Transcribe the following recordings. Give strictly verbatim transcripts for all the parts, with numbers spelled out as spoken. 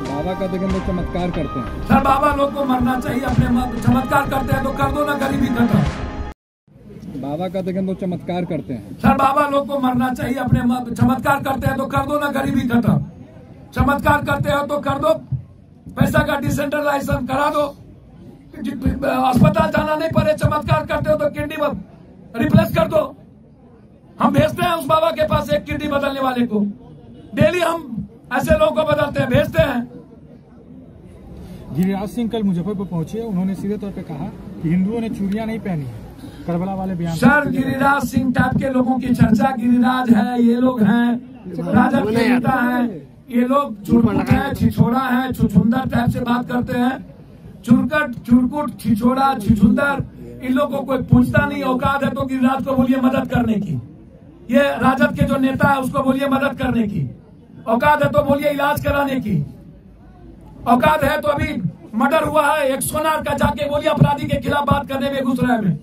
बाबा का देखिए लोग चमत्कार करते हैं। सर बाबा लोग को मरना चाहिए, अपने चमत्कार करते हैं तो कर दो ना गरीबी खत्म। बाबा का देखिए लोग चमत्कार करते हैं। सर बाबा लोग को मरना चाहिए, अपने चमत्कार करते हैं तो कर दो ना गरीबी खत्म। चमत्कार करते हो तो कर दो, पैसा का डिसेंट्रलाइजेशन करा दो, अस्पताल जाना नहीं पड़े। चमत्कार करते हो तो किडनी रिप्लेस कर दो। हम भेजते हैं उस बाबा के पास एक किडनी बदलने वाले को, डेली हम ऐसे लोगों को बदलते हैं, भेजते हैं। गिरिराज सिंह कल मुजफ्फरपुर पहुंचे, उन्होंने सीधे तौर पे कहा कि हिंदुओं ने चूड़ियां नहीं पहनी है, करबला वाले बयान। सर गिरिराज सिंह टाइप के लोगों की चर्चा, गिरिराज है, ये लोग हैं, राजद के नेता है, ये लोग चुरकुट है, छिछोड़ा है, छुछुंदर टाइप से बात करते हैं। चुरकट, चुरकुट, छिछोड़ा, छिछुंदर, इन लोगों को कोई पूछता नहीं। औकात है तो गिरिराज को बोलिए मदद करने की, ये राजद के जो नेता है उसको बोलिए मदद करने की। औकात है तो बोलिए इलाज कराने की। औकात है तो अभी मर्डर हुआ है एक सोनार का, जाके बोलिए अपराधी के खिलाफ बात करने में बेगूसराय में।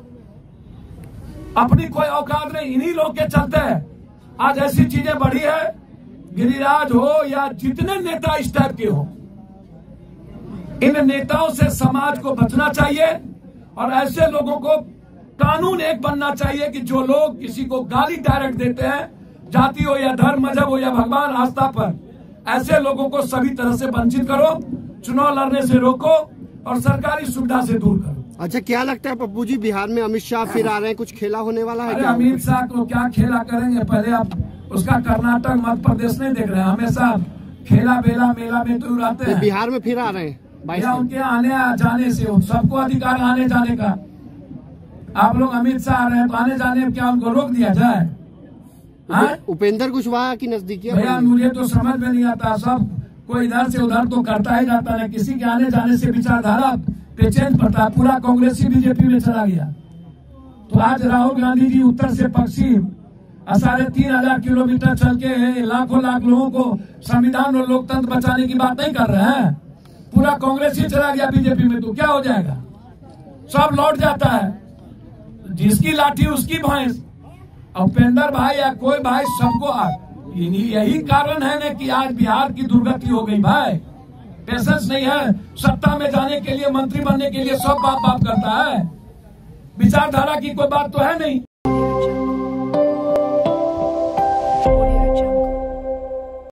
अपनी कोई औकात नहीं, इन्हीं लोग के चलते हैं आज ऐसी चीजें बढ़ी है। गिरिराज हो या जितने नेता इस टाइप के हो, इन नेताओं से समाज को बचना चाहिए और ऐसे लोगों को कानून एक बनना चाहिए कि जो लोग किसी को गाली डायरेक्ट देते हैं, जाति हो या धर्म, मजहब हो या भगवान आस्था पर, ऐसे लोगों को सभी तरह से वंचित करो, चुनाव लड़ने से रोको और सरकारी सुविधा से दूर करो। अच्छा, क्या लगता है पप्पू जी, बिहार में अमित शाह फिर आ रहे हैं, कुछ खेला होने वाला है? अरे अमित शाह को क्या खेला करेंगे, पहले आप उसका कर्नाटक मध्य प्रदेश नहीं देख रहे हैं, हमेशा खेला बेला मेला में तो रहते हैं। बिहार में फिर आ रहे हैं, भैया उनके आने जाने से सबको अधिकार आने जाने का। आप लोग अमित शाह आ रहे हैं तो आने जाने में क्या उनको रोक दिया जाए? उपेंद्र कुशवाहा की नजदीकी भैया मुझे तो समझ में नहीं आता, सब कोई इधर से उधर तो करता ही जाता है, किसी के आने जाने से विचारधारा पे चेंज पड़ता है। पूरा कांग्रेस ही बीजेपी में चला गया। तो आज राहुल गांधी जी उत्तर से पश्चिम साढ़े तीन हजार किलोमीटर चल के लाखों लाख लोगों को संविधान और लोकतंत्र बचाने की बात नहीं कर रहे हैं। पूरा कांग्रेस ही चला गया बीजेपी में, तो क्या हो जाएगा? सब लौट जाता है, जिसकी लाठी उसकी भैंस। उपेंद्र भाई या कोई भाई, सबको यही कारण है ना कि आज बिहार की दुर्गति हो गई भाई। पेशेंस नहीं है, सत्ता में जाने के लिए, मंत्री बनने के लिए सब बात बात करता है, विचारधारा की कोई बात तो है नहीं।